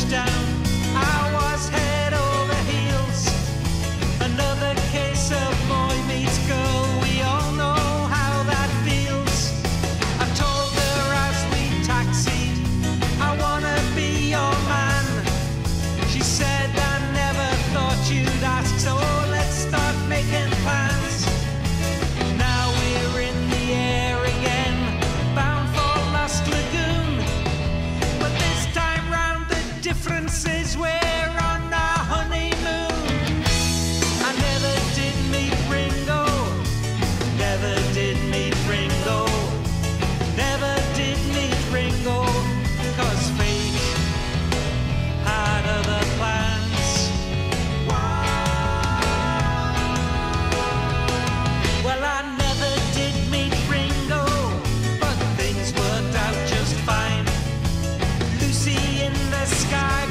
down, I was head over heels. Another case of boy meets girl, we all know how that feels. I told her as we taxied, I wanna be your man. She said, I never thought you'd ask, so let's start making plans. Now we're in the air again, bound for Lost Lagoon. But this time round the difference is we're on our honeymoon. I never did meet Ringo, never did meet Ringo, never did meet Ringo, 'cause fate had other plans. Well, I never did meet Ringo, but things worked out just fine. Lucy in the sky